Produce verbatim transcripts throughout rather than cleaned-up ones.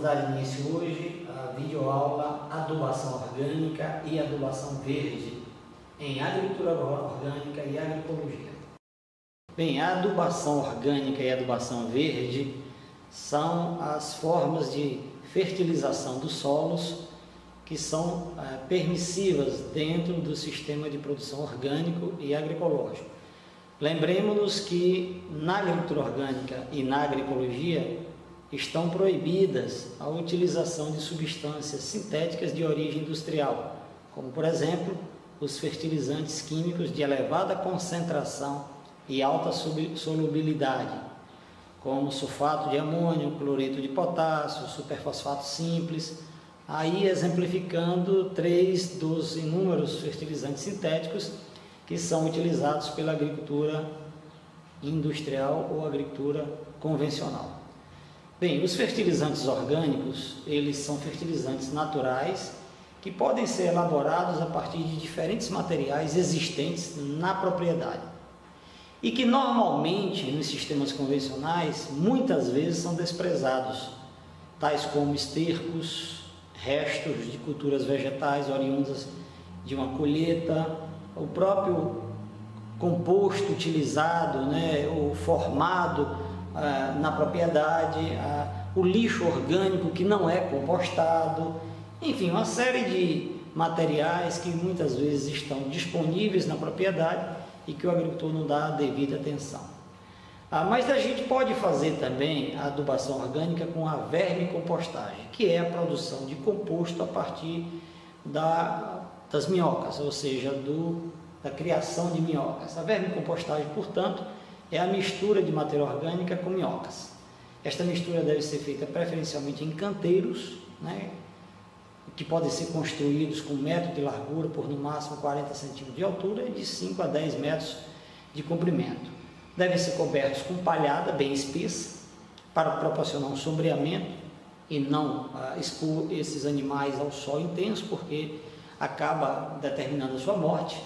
dar início hoje à videoaula Adubação Orgânica e Adubação Verde em Agricultura Orgânica e Agroecologia. Bem, a adubação orgânica e a adubação verde são as formas de fertilização dos solos que são é, permissivas dentro do sistema de produção orgânico e agroecológico. Lembremos-nos que na agricultura orgânica e na agroecologia estão proibidas a utilização de substâncias sintéticas de origem industrial, como por exemplo os fertilizantes químicos de elevada concentração e alta solubilidade, como sulfato de amônio, cloreto de potássio, superfosfato simples, aí exemplificando três dos inúmeros fertilizantes sintéticos que são utilizados pela agricultura industrial ou agricultura convencional. Bem, os fertilizantes orgânicos, eles são fertilizantes naturais que podem ser elaborados a partir de diferentes materiais existentes na propriedade e que normalmente nos sistemas convencionais muitas vezes são desprezados, tais como estercos, restos de culturas vegetais oriundas de uma colheita, o próprio composto utilizado, né, o formado ah, na propriedade, ah, o lixo orgânico que não é compostado, enfim, uma série de materiais que muitas vezes estão disponíveis na propriedade e que o agricultor não dá a devida atenção. Ah, mas a gente pode fazer também a adubação orgânica com a vermicompostagem, que é a produção de composto a partir da, das minhocas, ou seja, do, da criação de minhocas. A vermicompostagem, portanto, é a mistura de matéria orgânica com minhocas. Esta mistura deve ser feita preferencialmente em canteiros, né, que podem ser construídos com um metro de largura por no máximo quarenta centímetros de altura e de cinco a dez metros de comprimento. Devem ser cobertos com palhada bem espessa para proporcionar um sombreamento e não ah, expor esses animais ao sol intenso, porque acaba determinando a sua morte.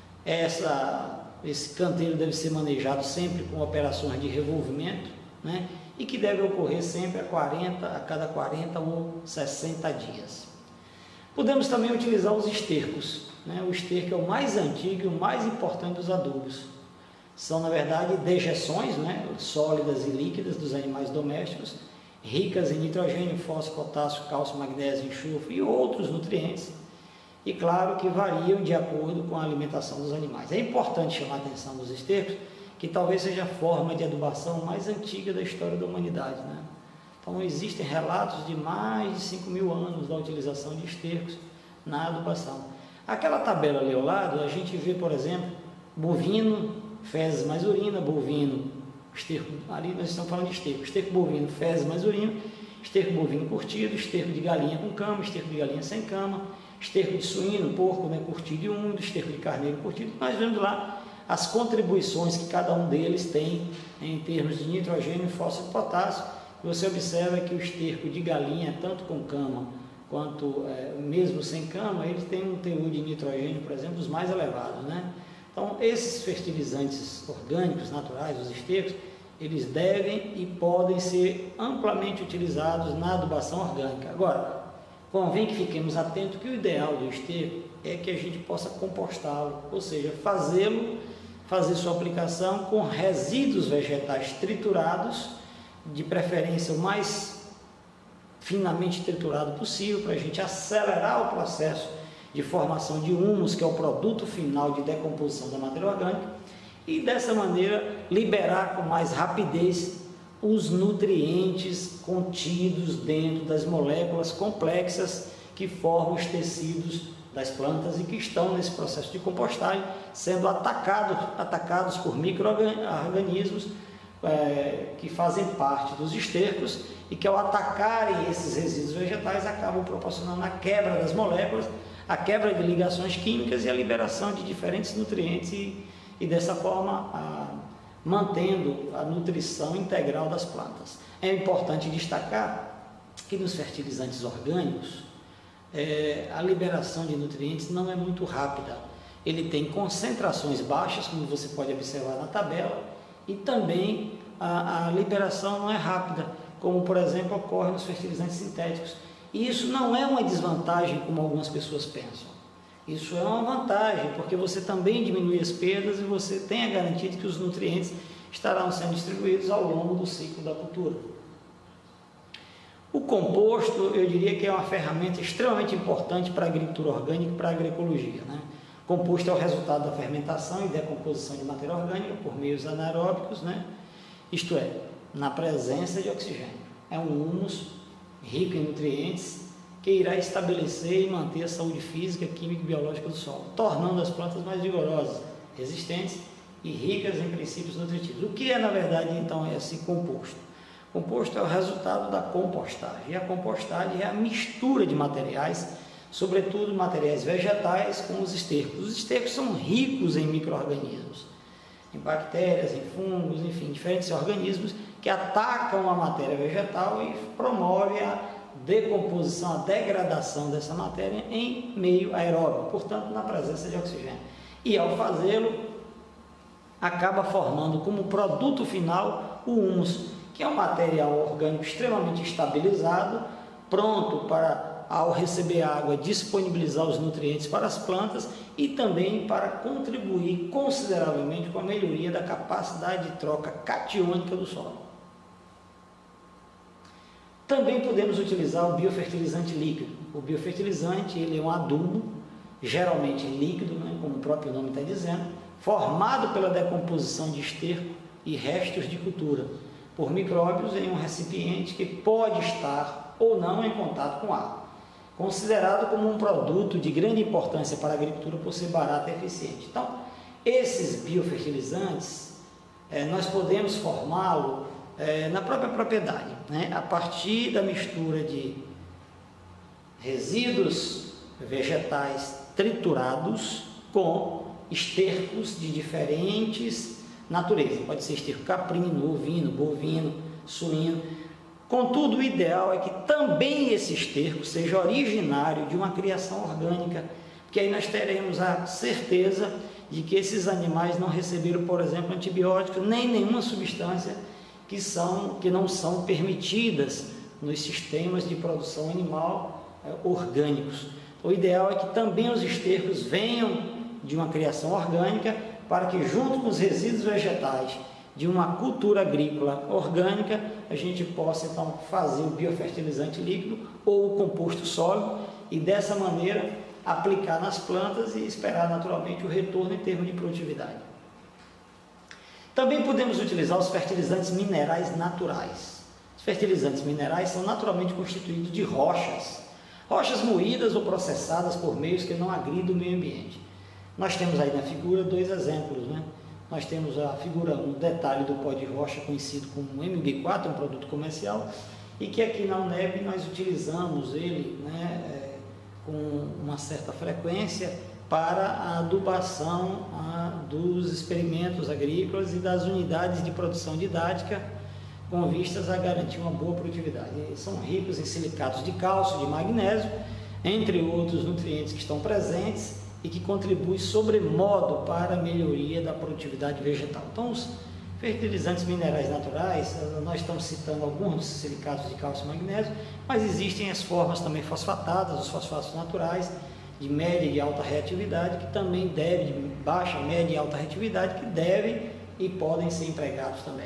Essa, esse canteiro deve ser manejado sempre com operações de revolvimento, né, e que deve ocorrer sempre a, quarenta, a cada quarenta ou sessenta dias. Podemos também utilizar os estercos, né? O esterco é o mais antigo e o mais importante dos adubos. São, na verdade, dejeções, né, sólidas e líquidas dos animais domésticos, ricas em nitrogênio, fósforo, potássio, cálcio, magnésio, enxofre e outros nutrientes, e claro que variam de acordo com a alimentação dos animais. É importante chamar a atenção dos estercos, que talvez seja a forma de adubação mais antiga da história da humanidade, né? Então existem relatos de mais de cinco mil anos da utilização de estercos na adubação. Aquela tabela ali ao lado, a gente vê, por exemplo, bovino, fezes mais urina, bovino, esterco, ali nós estamos falando de esterco, esterco bovino, fezes mais urina, esterco bovino curtido, esterco de galinha com cama, esterco de galinha sem cama, esterco de suíno, porco, né, curtido e úmido, esterco de carneiro curtido. Nós vemos lá as contribuições que cada um deles tem em termos de nitrogênio, fósforo e potássio. Você observa que o esterco de galinha, tanto com cama quanto é, mesmo sem cama, ele tem um teor de nitrogênio, por exemplo, dos mais elevados, né? Então, esses fertilizantes orgânicos, naturais, os estercos, eles devem e podem ser amplamente utilizados na adubação orgânica. Agora, convém que fiquemos atentos que o ideal do esterco é que a gente possa compostá-lo, ou seja, fazê-lo, fazer sua aplicação com resíduos vegetais triturados, de preferência o mais finamente triturado possível, para a gente acelerar o processo de formação de humus, que é o produto final de decomposição da matéria orgânica, e dessa maneira liberar com mais rapidez os nutrientes contidos dentro das moléculas complexas que formam os tecidos das plantas e que estão nesse processo de compostagem, sendo atacados, atacados por micro-organismos É, que fazem parte dos estercos e que ao atacarem esses resíduos vegetais acabam proporcionando a quebra das moléculas, a quebra de ligações químicas e a liberação de diferentes nutrientes e, e dessa forma a, mantendo a nutrição integral das plantas. É importante destacar que nos fertilizantes orgânicos é, a liberação de nutrientes não é muito rápida. Ele tem concentrações baixas, como você pode observar na tabela, e também a, a liberação não é rápida, como por exemplo ocorre nos fertilizantes sintéticos. E isso não é uma desvantagem como algumas pessoas pensam. Isso é uma vantagem, porque você também diminui as perdas e você tem a garantia de que os nutrientes estarão sendo distribuídos ao longo do ciclo da cultura. O composto, eu diria que é uma ferramenta extremamente importante para a agricultura orgânica e para a agroecologia, né? Composto é o resultado da fermentação e decomposição de matéria orgânica por meios anaeróbicos, né? Isto é, na presença de oxigênio. É um humus rico em nutrientes que irá estabelecer e manter a saúde física, química e biológica do solo, tornando as plantas mais vigorosas, resistentes e ricas em princípios nutritivos. O que é, na verdade, então, esse composto? O composto é o resultado da compostagem. E a compostagem é a mistura de materiais, sobretudo materiais vegetais, com os estercos. Os estercos são ricos em micro-organismos, em bactérias, em fungos, enfim, diferentes organismos que atacam a matéria vegetal e promovem a decomposição, a degradação dessa matéria em meio aeróbico, portanto, na presença de oxigênio. E ao fazê-lo, acaba formando como produto final o humus, que é um material orgânico extremamente estabilizado, pronto para, ao receber água, disponibilizar os nutrientes para as plantas e também para contribuir consideravelmente com a melhoria da capacidade de troca catiônica do solo. Também podemos utilizar o biofertilizante líquido. O biofertilizante ele é um adubo, geralmente líquido, né, como o próprio nome está dizendo, formado pela decomposição de esterco e restos de cultura, por micróbios em um recipiente que pode estar ou não em contato com água. Considerado como um produto de grande importância para a agricultura por ser barato e eficiente. Então, esses biofertilizantes, eh, nós podemos formá-lo eh, na própria propriedade, né, a partir da mistura de resíduos vegetais triturados com estercos de diferentes naturezas. Pode ser esterco caprino, ovino, bovino, suíno. Contudo, o ideal é que também esse esterco seja originário de uma criação orgânica, porque aí nós teremos a certeza de que esses animais não receberam, por exemplo, antibióticos, nem nenhuma substância que, são, que não são permitidas nos sistemas de produção animal é, orgânicos. O ideal é que também os estercos venham de uma criação orgânica, para que junto com os resíduos vegetais de uma cultura agrícola orgânica, a gente possa então fazer o biofertilizante líquido ou o composto sólido e dessa maneira aplicar nas plantas e esperar naturalmente o retorno em termos de produtividade. Também podemos utilizar os fertilizantes minerais naturais. Os fertilizantes minerais são naturalmente constituídos de rochas, rochas moídas ou processadas por meios que não agridam o meio ambiente. Nós temos aí na figura dois exemplos, né? Nós temos a figura um detalhe do pó de rocha conhecido como M B quatro, um produto comercial, e que aqui na UNEB nós utilizamos ele, né, é, com uma certa frequência para a adubação a, dos experimentos agrícolas e das unidades de produção didática com vistas a garantir uma boa produtividade. Eles são ricos em silicatos de cálcio, de magnésio, entre outros nutrientes que estão presentes e que contribui sobremodo para a melhoria da produtividade vegetal. Então, os fertilizantes minerais naturais, nós estamos citando alguns dos silicatos de cálcio e magnésio, mas existem as formas também fosfatadas, os fosfatos naturais, de média e alta reatividade, que também devem, de baixa, média e alta reatividade, que devem e podem ser empregados também.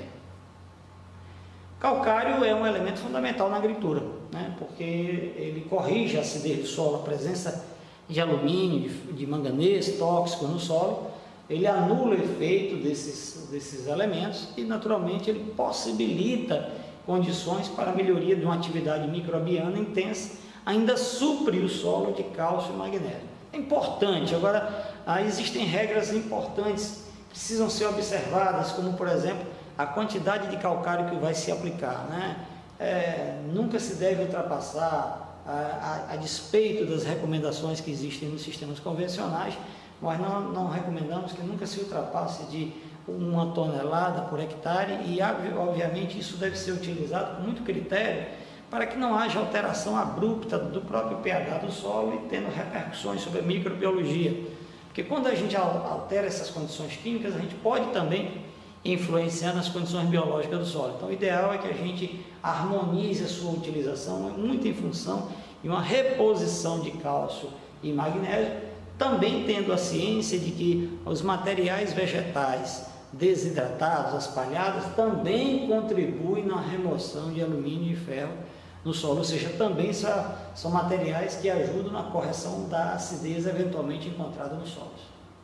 Calcário é um elemento fundamental na agricultura, né? Porque ele corrige a acidez do solo, a presença de alumínio, de, de manganês, tóxico no solo, ele anula o efeito desses, desses elementos e naturalmente ele possibilita condições para a melhoria de uma atividade microbiana intensa, ainda supre o solo de cálcio e magnésio. É importante, agora existem regras importantes, precisam ser observadas, como por exemplo, a quantidade de calcário que vai se aplicar, né? É, nunca se deve ultrapassar, A, a, a despeito das recomendações que existem nos sistemas convencionais, mas não, não recomendamos que nunca se ultrapasse de uma tonelada por hectare e, obviamente, isso deve ser utilizado com muito critério para que não haja alteração abrupta do próprio pH do solo e tendo repercussões sobre a microbiologia. Porque quando a gente altera essas condições químicas, a gente pode também influenciando as condições biológicas do solo. Então, o ideal é que a gente harmonize a sua utilização, muito em função de uma reposição de cálcio e magnésio, também tendo a ciência de que os materiais vegetais desidratados, as palhadas, também contribuem na remoção de alumínio e ferro no solo, ou seja, também são, são materiais que ajudam na correção da acidez eventualmente encontrada nos solos.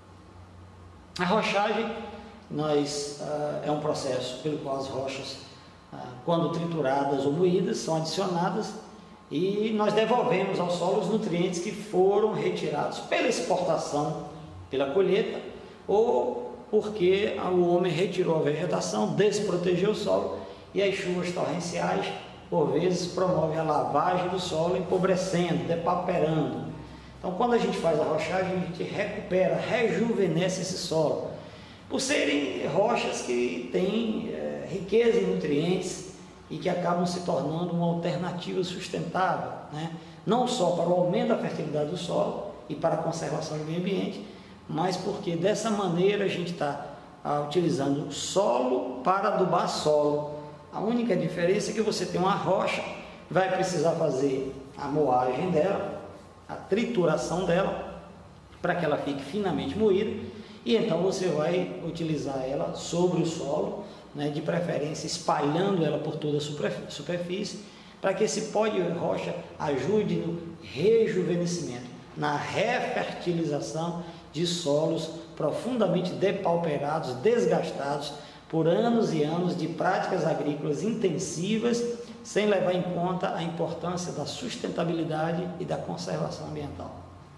A rochagem nós, uh, é um processo pelo qual as rochas, uh, quando trituradas ou moídas, são adicionadas e nós devolvemos ao solo os nutrientes que foram retirados pela exportação, pela colheita, ou porque o homem retirou a vegetação, desprotegeu o solo, e as chuvas torrenciais, por vezes, promovem a lavagem do solo, empobrecendo, depauperando. Então, quando a gente faz a rochagem, a gente recupera, rejuvenesce esse solo, por serem rochas que têm é, riqueza em nutrientes e que acabam se tornando uma alternativa sustentável, né? Não só para o aumento da fertilidade do solo e para a conservação do meio ambiente, mas porque dessa maneira a gente está ah, utilizando solo para adubar solo. A única diferença é que você tem uma rocha, vai precisar fazer a moagem dela, a trituração dela, para que ela fique finamente moída, e então você vai utilizar ela sobre o solo, né, de preferência espalhando ela por toda a superfície, para que esse pó de rocha ajude no rejuvenescimento, na refertilização de solos profundamente depauperados, desgastados por anos e anos de práticas agrícolas intensivas, sem levar em conta a importância da sustentabilidade e da conservação ambiental.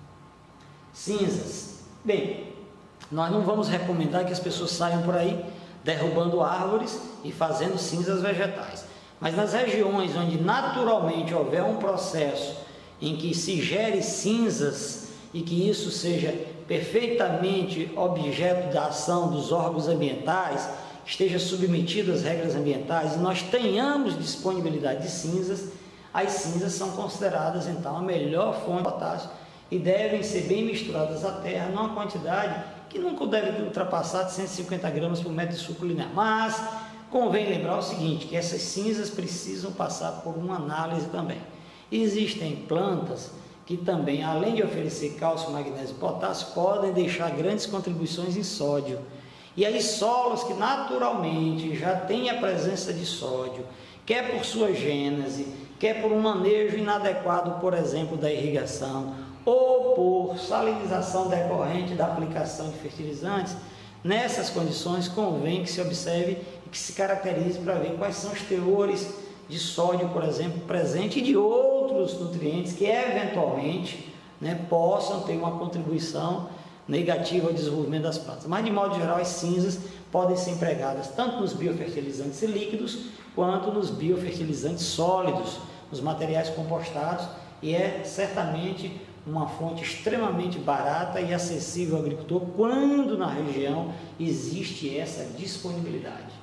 Cinzas. Bem, nós não vamos recomendar que as pessoas saiam por aí derrubando árvores e fazendo cinzas vegetais, mas nas regiões onde naturalmente houver um processo em que se gere cinzas e que isso seja perfeitamente objeto da ação dos órgãos ambientais, esteja submetido às regras ambientais e nós tenhamos disponibilidade de cinzas, as cinzas são consideradas então a melhor fonte de potássio e devem ser bem misturadas à terra numa quantidade que nunca deve ultrapassar de cento e cinquenta gramas por metro de suco linear. Mas convém lembrar o seguinte, que essas cinzas precisam passar por uma análise também. Existem plantas que também, além de oferecer cálcio, magnésio e potássio, podem deixar grandes contribuições em sódio. E aí solos que naturalmente já têm a presença de sódio, quer por sua gênese, quer por um manejo inadequado, por exemplo, da irrigação, ou por salinização decorrente da aplicação de fertilizantes, nessas condições convém que se observe e que se caracterize para ver quais são os teores de sódio, por exemplo, presente e de outros nutrientes que eventualmente, né, possam ter uma contribuição negativa ao desenvolvimento das plantas. Mas de modo geral as cinzas podem ser empregadas tanto nos biofertilizantes líquidos quanto nos biofertilizantes sólidos, nos materiais compostados, e é certamente uma fonte extremamente barata e acessível ao agricultor quando na região existe essa disponibilidade.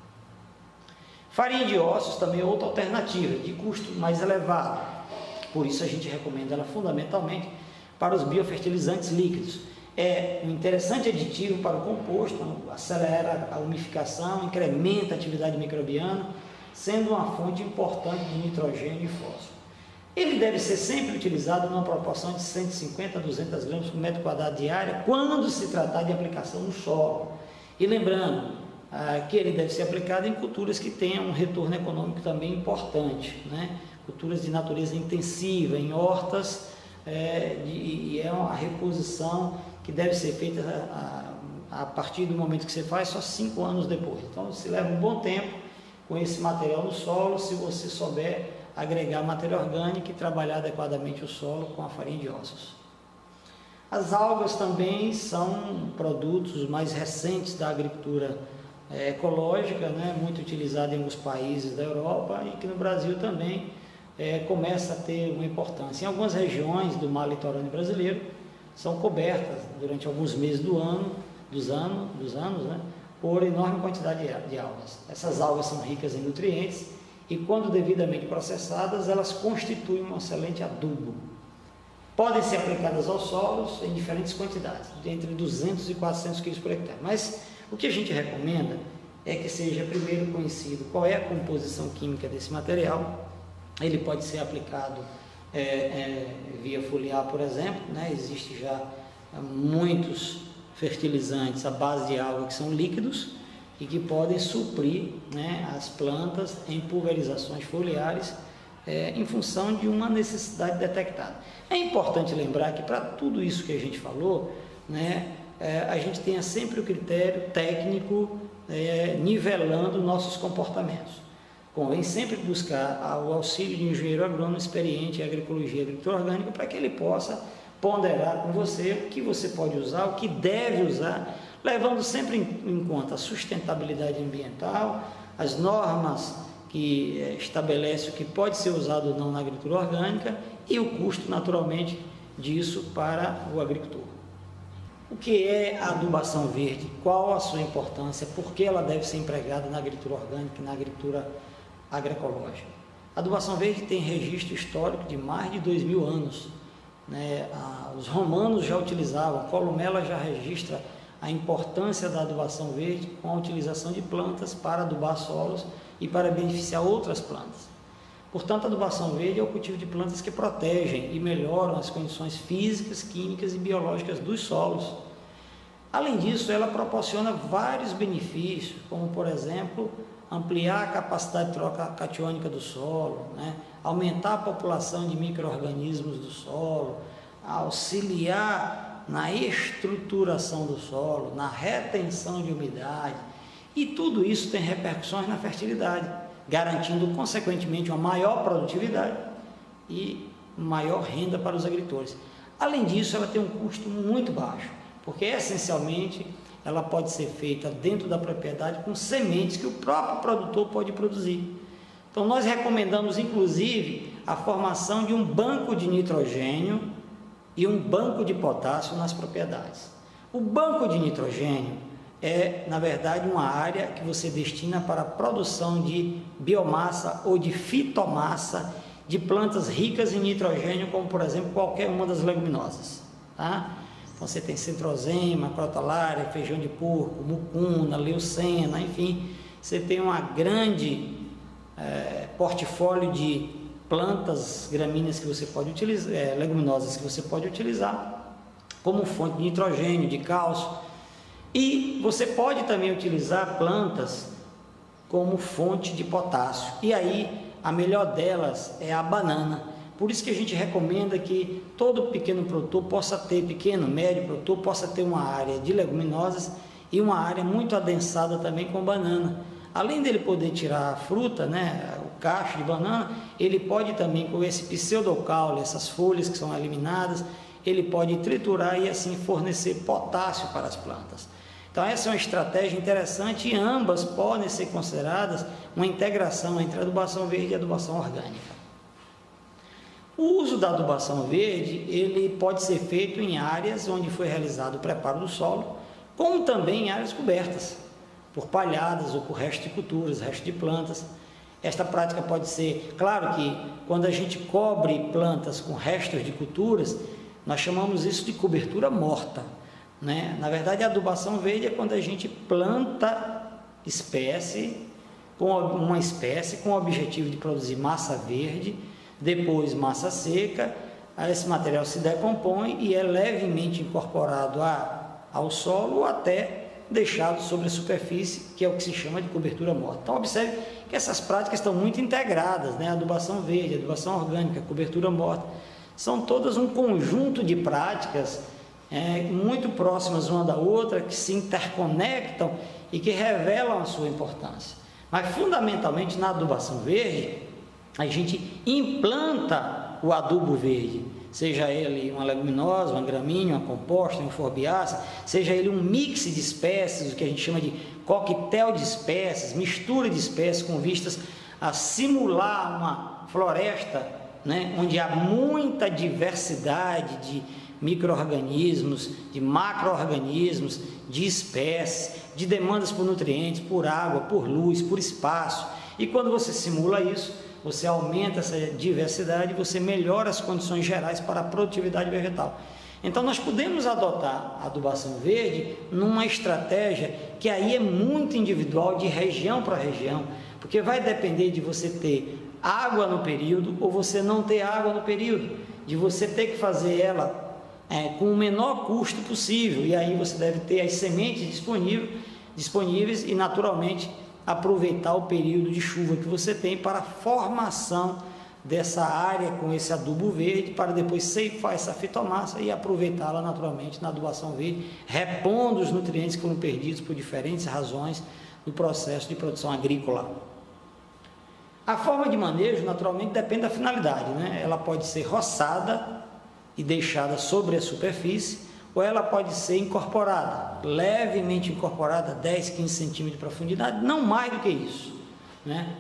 Farinha de ossos também é outra alternativa, de custo mais elevado, por isso a gente recomenda ela fundamentalmente para os biofertilizantes líquidos. É um interessante aditivo para o composto, acelera a umificação, incrementa a atividade microbiana, sendo uma fonte importante de nitrogênio e fósforo. Ele deve ser sempre utilizado numa proporção de cento e cinquenta a duzentas gramas por metro quadrado de área, quando se tratar de aplicação no solo. E lembrando ah, que ele deve ser aplicado em culturas que tenham um retorno econômico também importante, né? Culturas de natureza intensiva, em hortas, é, de, e é uma reposição que deve ser feita a, a, a partir do momento que você faz, só cinco anos depois. Então, se leva um bom tempo com esse material no solo, se você souber agregar matéria orgânica e trabalhar adequadamente o solo com a farinha de ossos. As algas também são produtos mais recentes da agricultura é, ecológica, né, muito utilizada em alguns países da Europa e que no Brasil também é, começa a ter uma importância. Em algumas regiões do mar litorâneo brasileiro são cobertas durante alguns meses do ano, dos, ano, dos anos, né, por enorme quantidade de, de algas. Essas algas são ricas em nutrientes e, quando devidamente processadas, elas constituem um excelente adubo. Podem ser aplicadas aos solos em diferentes quantidades, entre duzentos e quatrocentos quilos por hectare. Mas o que a gente recomenda é que seja primeiro conhecido qual é a composição química desse material. Ele pode ser aplicado é, é, via foliar, por exemplo, né? Existe já muitos fertilizantes à base de água que são líquidos e que podem suprir, né, as plantas em pulverizações foliares é, em função de uma necessidade detectada. É importante lembrar que para tudo isso que a gente falou, né, é, a gente tenha sempre o critério técnico é, nivelando nossos comportamentos. Convém sempre buscar o auxílio de um engenheiro agrônomo experiente em agroecologia e agricultura orgânica para que ele possa ponderar com você o que você pode usar, o que deve usar, levando sempre em, em conta a sustentabilidade ambiental, as normas que é, estabelecem o que pode ser usado ou não na agricultura orgânica e o custo, naturalmente, disso para o agricultor. O que é a adubação verde? Qual a sua importância? Por que ela deve ser empregada na agricultura orgânica e na agricultura agroecológica? A adubação verde tem registro histórico de mais de dois mil anos. Né? Ah, os romanos já utilizavam, Columela já registra a importância da adubação verde com a utilização de plantas para adubar solos e para beneficiar outras plantas. Portanto, a adubação verde é o cultivo de plantas que protegem e melhoram as condições físicas, químicas e biológicas dos solos. Além disso, ela proporciona vários benefícios, como, por exemplo, ampliar a capacidade de troca catiônica do solo, né? Aumentar a população de micro-organismos do solo, auxiliar na estruturação do solo, na retenção de umidade, e tudo isso tem repercussões na fertilidade, garantindo, consequentemente, uma maior produtividade e maior renda para os agricultores. Além disso, ela tem um custo muito baixo, porque, essencialmente, ela pode ser feita dentro da propriedade com sementes que o próprio produtor pode produzir. Então, nós recomendamos, inclusive, a formação de um banco de nitrogênio e um banco de potássio nas propriedades. O banco de nitrogênio é, na verdade, uma área que você destina para a produção de biomassa ou de fitomassa de plantas ricas em nitrogênio, como, por exemplo, qualquer uma das leguminosas. Tá? Então, você tem centrosema, crotalária, feijão de porco, mucuna, leucena, enfim, você tem uma grande é, portfólio de plantas gramíneas que você pode utilizar, é, leguminosas que você pode utilizar como fonte de nitrogênio, de cálcio, e você pode também utilizar plantas como fonte de potássio, e aí a melhor delas é a banana. Por isso que a gente recomenda que todo pequeno produtor possa ter, pequeno, médio produtor, possa ter uma área de leguminosas e uma área muito adensada também com banana. Além dele poder tirar a fruta, né, o cacho de banana, ele pode também, com esse pseudocaule, essas folhas que são eliminadas, ele pode triturar e assim fornecer potássio para as plantas. Então, essa é uma estratégia interessante e ambas podem ser consideradas uma integração entre adubação verde e adubação orgânica. O uso da adubação verde, ele pode ser feito em áreas onde foi realizado o preparo do solo, como também em áreas cobertas, por palhadas ou por resto de culturas, resto de plantas. Esta prática pode ser, claro que quando a gente cobre plantas com restos de culturas, nós chamamos isso de cobertura morta, né? Na verdade, a adubação verde é quando a gente planta espécie, com uma espécie com o objetivo de produzir massa verde, depois massa seca, esse material se decompõe e é levemente incorporado a, ao solo ou até deixado sobre a superfície, que é o que se chama de cobertura morta. Então, observe que essas práticas estão muito integradas, né? Adubação verde, adubação orgânica, cobertura morta, são todas um conjunto de práticas é, muito próximas uma da outra, que se interconectam e que revelam a sua importância. Mas, fundamentalmente, na adubação verde, a gente implanta o adubo verde, seja ele uma leguminosa, uma gramínea, uma composta, uma forbiácea, seja ele um mix de espécies, o que a gente chama de coquetel de espécies, mistura de espécies com vistas a simular uma floresta, né, onde há muita diversidade de micro-organismos, de macro-organismos, de espécies, de demandas por nutrientes, por água, por luz, por espaço. E quando você simula isso, você aumenta essa diversidade e você melhora as condições gerais para a produtividade vegetal. Então nós podemos adotar a adubação verde numa estratégia que aí é muito individual de região para região, porque vai depender de você ter água no período ou você não ter água no período, de você ter que fazer ela é, com o menor custo possível, e aí você deve ter as sementes disponíveis, disponíveis e naturalmente aproveitar o período de chuva que você tem para a formação dessa área com esse adubo verde, para depois ceifar essa fitomassa e aproveitá-la naturalmente na adubação verde, repondo os nutrientes que foram perdidos por diferentes razões no processo de produção agrícola. A forma de manejo naturalmente depende da finalidade, né? Ela pode ser roçada e deixada sobre a superfície, ou ela pode ser incorporada, levemente incorporada, dez, quinze centímetros de profundidade, não mais do que isso, né?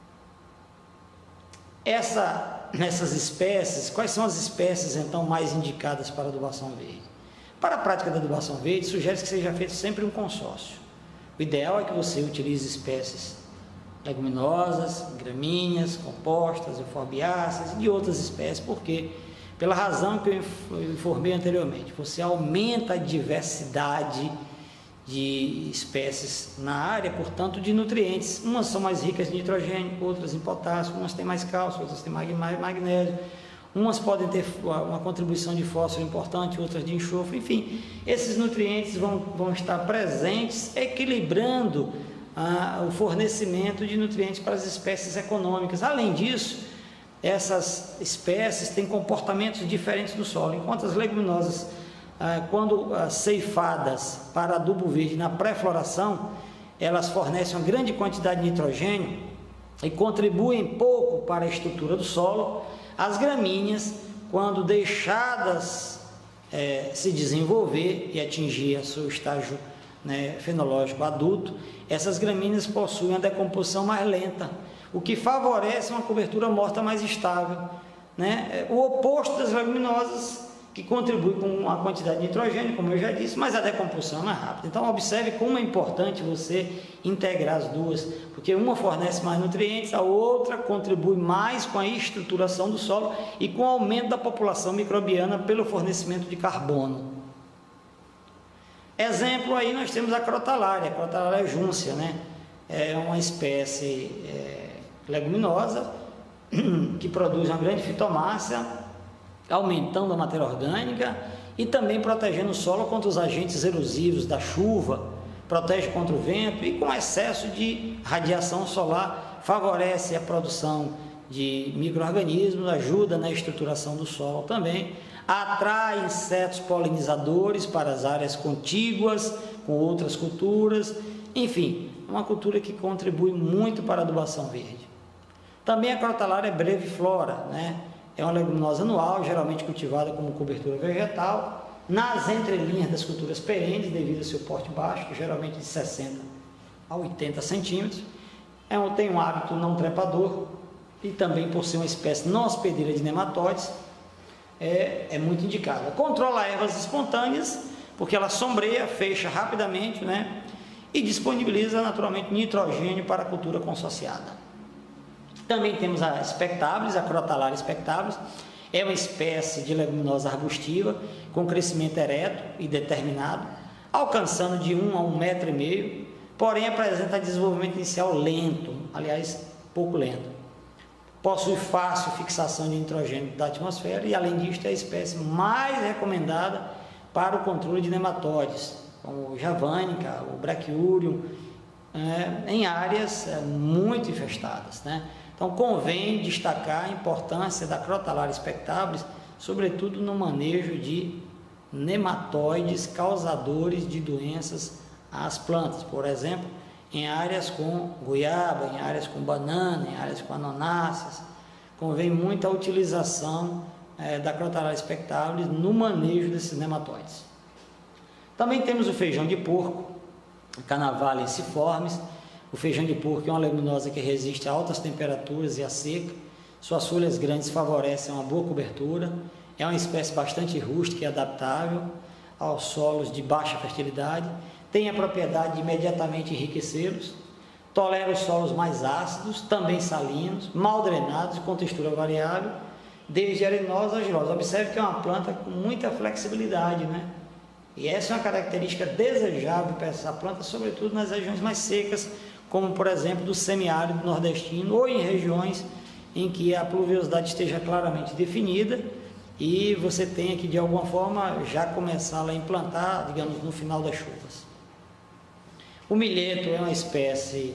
Essa, essas espécies, quais são as espécies então mais indicadas para adubação verde? Para a prática da adubação verde, sugere-se que seja feito sempre um consórcio. O ideal é que você utilize espécies leguminosas, gramíneas, compostas, euforbiáceas e de outras espécies, porque, pela razão que eu informei anteriormente, você aumenta a diversidade de espécies na área, portanto, de nutrientes. Umas são mais ricas em nitrogênio, outras em potássio, umas têm mais cálcio, outras têm mais magnésio, umas podem ter uma contribuição de fósforo importante, outras de enxofre, enfim, esses nutrientes vão, vão estar presentes, equilibrando ah, o fornecimento de nutrientes para as espécies econômicas. Além disso, essas espécies têm comportamentos diferentes no solo, enquanto as leguminosas, quando ceifadas para adubo verde na pré-floração, elas fornecem uma grande quantidade de nitrogênio e contribuem pouco para a estrutura do solo. As gramíneas, quando deixadas é, se desenvolver e atingir seu estágio, né, fenológico adulto, essas gramíneas possuem uma decomposição mais lenta, o que favorece uma cobertura morta mais estável, né? O oposto das leguminosas, que contribui com uma quantidade de nitrogênio, como eu já disse, mas a decomposição é mais rápida. Então observe como é importante você integrar as duas, porque uma fornece mais nutrientes, a outra contribui mais com a estruturação do solo e com o aumento da população microbiana pelo fornecimento de carbono. Exemplo aí nós temos a crotalária, a crotalária júncia, né? É uma espécie é, leguminosa que produz uma grande fitomassa, aumentando a matéria orgânica e também protegendo o solo contra os agentes erosivos da chuva, protege contra o vento e com excesso de radiação solar favorece a produção de micro-organismos, ajuda na estruturação do solo também, atrai insetos polinizadores para as áreas contíguas com outras culturas, enfim, uma cultura que contribui muito para a adubação verde. Também a crotalária breviflora, né? É uma leguminosa anual, geralmente cultivada como cobertura vegetal, nas entrelinhas das culturas perenes, devido ao seu porte baixo, geralmente de sessenta a oitenta centímetros. É um, tem um hábito não trepador e também, por ser uma espécie não hospedeira de nematóides, é, é muito indicada. Controla ervas espontâneas, porque ela sombreia, fecha rapidamente, né? E disponibiliza naturalmente nitrogênio para a cultura consociada. Também temos a spectabilis, a crotalária spectabilis, é uma espécie de leguminosa arbustiva com crescimento ereto e determinado, alcançando de um a um metro e meio, porém apresenta desenvolvimento inicial lento, aliás, pouco lento. Possui fácil fixação de nitrogênio da atmosfera e, além disso, é a espécie mais recomendada para o controle de nematóides, como o javanica, o brachiurium, é, em áreas é, muito infestadas, né? Então, convém destacar a importância da crotalária spectabilis, sobretudo no manejo de nematóides causadores de doenças às plantas, por exemplo, em áreas com goiaba, em áreas com banana, em áreas com anonáceas. Convém muito a utilização é, da crotalária spectabilis no manejo desses nematóides. Também temos o feijão de porco, Canavalha ensiformes. O feijão de porco é uma leguminosa que resiste a altas temperaturas e à seca. Suas folhas grandes favorecem uma boa cobertura. É uma espécie bastante rústica e adaptável aos solos de baixa fertilidade. Tem a propriedade de imediatamente enriquecê-los. Tolera os solos mais ácidos, também salinos, mal drenados e com textura variável. desde arenosa a argilosa. Observe que é uma planta com muita flexibilidade, né? E essa é uma característica desejável para essa planta, sobretudo nas regiões mais secas, como por exemplo do semiárido nordestino, ou em regiões em que a pluviosidade esteja claramente definida e você tenha que de alguma forma já começar a implantar, digamos, no final das chuvas. O milheto é uma espécie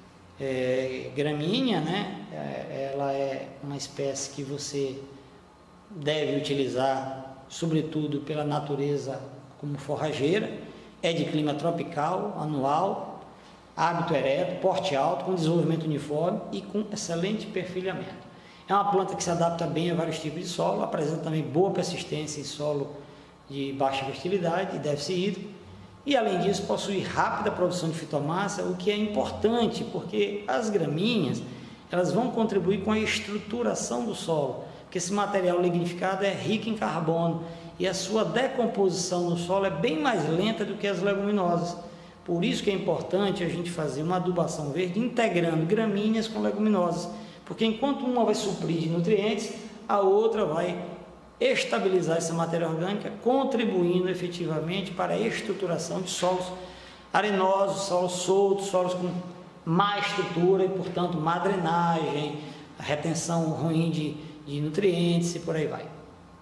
é, gramínea, né? É, ela é uma espécie que você deve utilizar, sobretudo pela natureza como forrageira, é de clima tropical, anual, hábito ereto, porte alto, com desenvolvimento uniforme e com excelente perfilhamento. É uma planta que se adapta bem a vários tipos de solo, apresenta também boa persistência em solo de baixa fertilidade e déficit hídrico, e além disso possui rápida produção de fitomassa, o que é importante porque as gramíneas elas vão contribuir com a estruturação do solo, porque esse material lignificado é rico em carbono e a sua decomposição no solo é bem mais lenta do que as leguminosas. Por isso que é importante a gente fazer uma adubação verde integrando gramíneas com leguminosas, porque enquanto uma vai suprir de nutrientes, a outra vai estabilizar essa matéria orgânica, contribuindo efetivamente para a estruturação de solos arenosos, solos soltos, solos com má estrutura e, portanto, má drenagem, retenção ruim de, de nutrientes e por aí vai.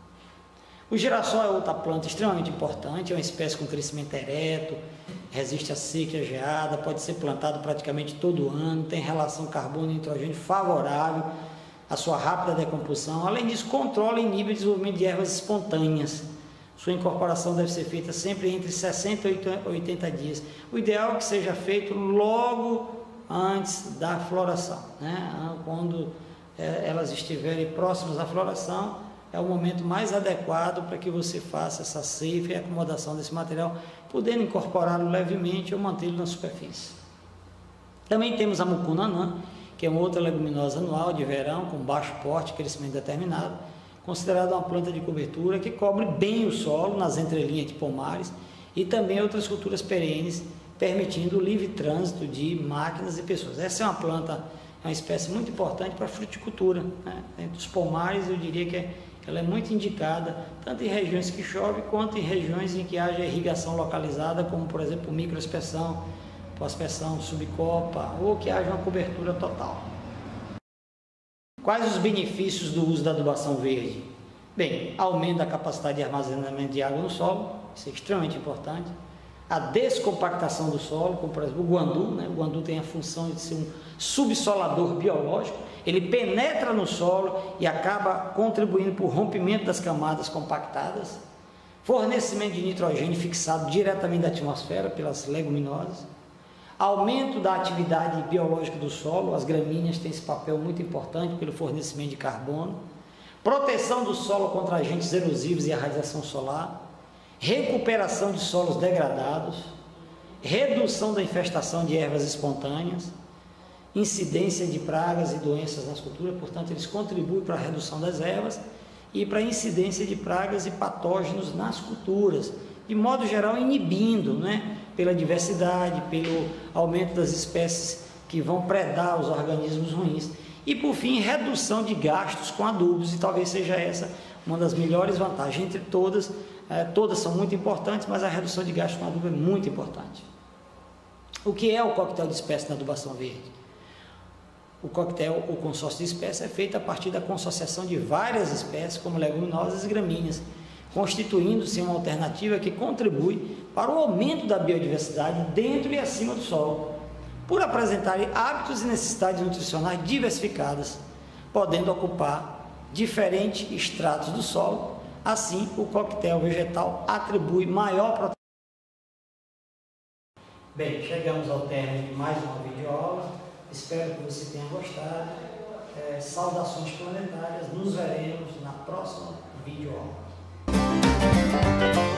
O girassol é outra planta extremamente importante, é uma espécie com crescimento ereto, resiste a seca e a geada, pode ser plantado praticamente todo ano, tem relação carbono e nitrogênio favorável, a sua rápida decomposição, além disso controla e inibe o desenvolvimento de ervas espontâneas. Sua incorporação deve ser feita sempre entre sessenta e oitenta dias. O ideal é que seja feito logo antes da floração, né? Quando é, elas estiverem próximas à floração, é o momento mais adequado para que você faça essa ceifa e acomodação desse material, podendo incorporá-lo levemente ou mantê-lo na superfície. Também temos a mucuna anã, que é uma outra leguminosa anual de verão, com baixo porte e crescimento determinado, considerada uma planta de cobertura que cobre bem o solo nas entrelinhas de pomares e também outras culturas perenes, permitindo o livre trânsito de máquinas e pessoas. Essa é uma planta, é uma espécie muito importante para a fruticultura, né? Entre os pomares eu diria que é ela é muito indicada, tanto em regiões que chove, quanto em regiões em que haja irrigação localizada, como por exemplo microaspersão, pós-aspersão, subcopa, ou que haja uma cobertura total. Quais os benefícios do uso da adubação verde? Bem, aumento da capacidade de armazenamento de água no solo, isso é extremamente importante. A descompactação do solo, como por exemplo o guandu, né? O guandu tem a função de ser um subsolador biológico, ele penetra no solo e acaba contribuindo para o rompimento das camadas compactadas, fornecimento de nitrogênio fixado diretamente da atmosfera pelas leguminosas, aumento da atividade biológica do solo, as gramíneas têm esse papel muito importante pelo fornecimento de carbono, proteção do solo contra agentes erosivos e a radiação solar, recuperação de solos degradados, redução da infestação de ervas espontâneas, incidência de pragas e doenças nas culturas, portanto eles contribuem para a redução das ervas e para a incidência de pragas e patógenos nas culturas, de modo geral inibindo, né, pela diversidade, pelo aumento das espécies que vão predar os organismos ruins e por fim redução de gastos com adubos, e talvez seja essa uma das melhores vantagens entre todas, eh, todas são muito importantes, mas a redução de gastos com adubo é muito importante. O que é o coquetel de espécies na adubação verde? O coquetel, o consórcio de espécies, é feito a partir da consociação de várias espécies, como leguminosas e gramíneas, constituindo-se uma alternativa que contribui para o aumento da biodiversidade dentro e acima do solo, por apresentarem hábitos e necessidades nutricionais diversificadas, podendo ocupar diferentes estratos do solo. Assim, o coquetel vegetal atribui maior proteção. Bem, chegamos ao término de mais uma videoaula. Espero que você tenha gostado. É, saudações planetárias. Nos veremos na próxima videoaula.